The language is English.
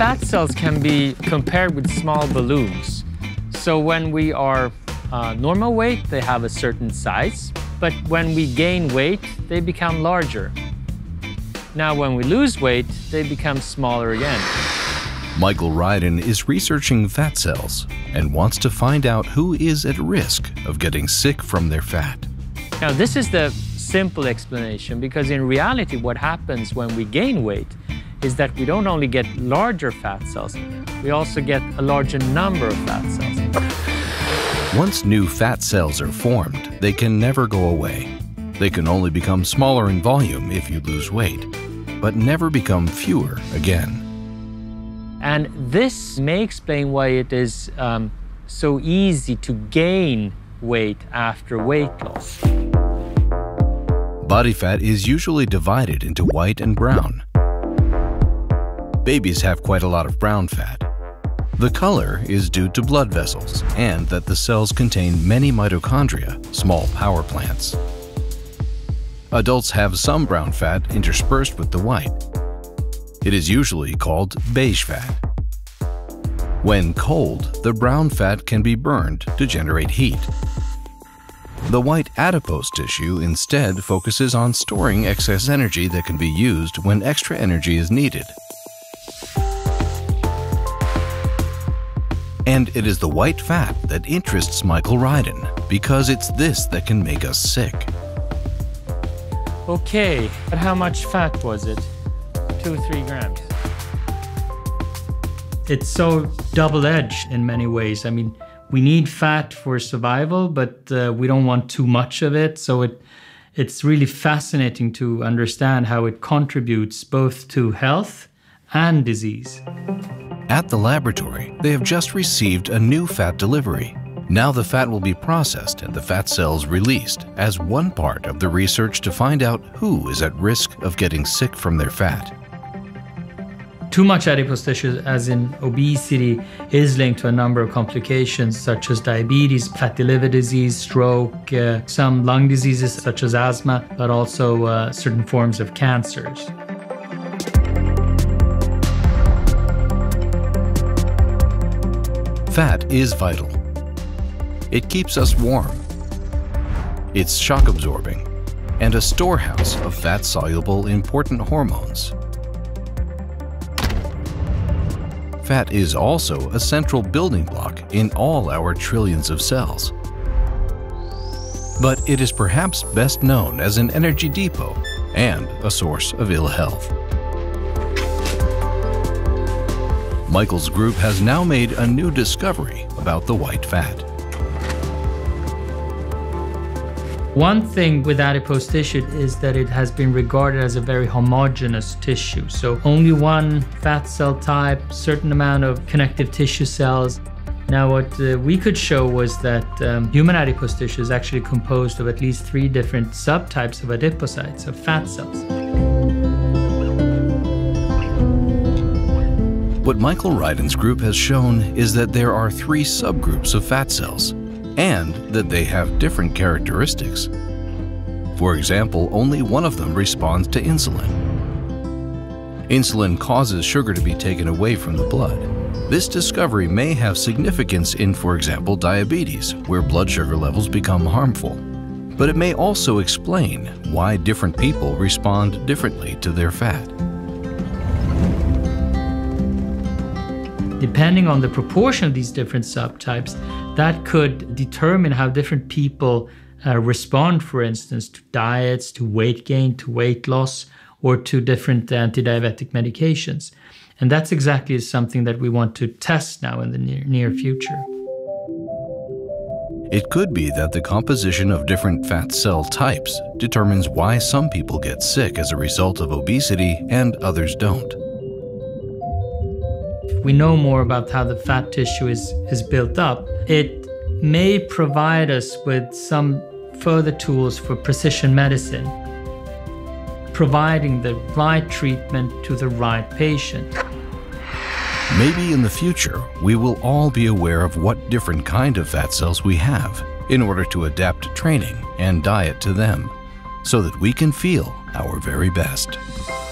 fat cells can be compared with small balloons. So when we are normal weight, they have a certain size, but when we gain weight, they become larger. Now, when we lose weight, they become smaller again. Mikael Rydén is researching fat cells and wants to find out who is at risk of getting sick from their fat. Now, this is the simple explanation, because in reality, what happens when we gain weight is that we don't only get larger fat cells, we also get a larger number of fat cells. Once new fat cells are formed, they can never go away. They can only become smaller in volume if you lose weight, but never become fewer again. And this may explain why it is so easy to gain weight after weight loss. Body fat is usually divided into white and brown. Babies have quite a lot of brown fat. The color is due to blood vessels and that the cells contain many mitochondria, small power plants. Adults have some brown fat interspersed with the white. It is usually called beige fat. When cold, the brown fat can be burned to generate heat. The white adipose tissue instead focuses on storing excess energy that can be used when extra energy is needed. And it is the white fat that interests Mikael Rydén, because it's this that can make us sick. Okay, but how much fat was it? 2 or 3 grams. It's so double-edged in many ways. I mean, we need fat for survival, but we don't want too much of it. So it's really fascinating to understand how it contributes both to health and disease. At the laboratory, they have just received a new fat delivery. Now the fat will be processed and the fat cells released as one part of the research to find out who is at risk of getting sick from their fat. Too much adipose tissue, as in obesity, is linked to a number of complications such as diabetes, fatty liver disease, stroke, some lung diseases such as asthma, but also certain forms of cancers. Fat is vital. It keeps us warm. It's shock absorbing and a storehouse of fat-soluble important hormones. Fat is also a central building block in all our trillions of cells. But it is perhaps best known as an energy depot and a source of ill health. Mikael's group has now made a new discovery about the white fat. One thing with adipose tissue is that it has been regarded as a very homogeneous tissue. So only one fat cell type, certain amount of connective tissue cells. Now what we could show was that human adipose tissue is actually composed of at least 3 different subtypes of adipocytes, of fat cells. What Mikael Rydén's group has shown is that there are 3 subgroups of fat cells, and that they have different characteristics. For example, only one of them responds to insulin. Insulin causes sugar to be taken away from the blood. This discovery may have significance in, for example, diabetes, where blood sugar levels become harmful. But it may also explain why different people respond differently to their fat. Depending on the proportion of these different subtypes, that could determine how different people respond, for instance, to diets, to weight gain, to weight loss, or to different anti-diabetic medications. And that's exactly something that we want to test now in the near future. It could be that the composition of different fat cell types determines why some people get sick as a result of obesity and others don't. We know more about how the fat tissue is built up. It may provide us with some further tools for precision medicine, providing the right treatment to the right patient. Maybe in the future, we will all be aware of what different kind of fat cells we have in order to adapt training and diet to them, so that we can feel our very best.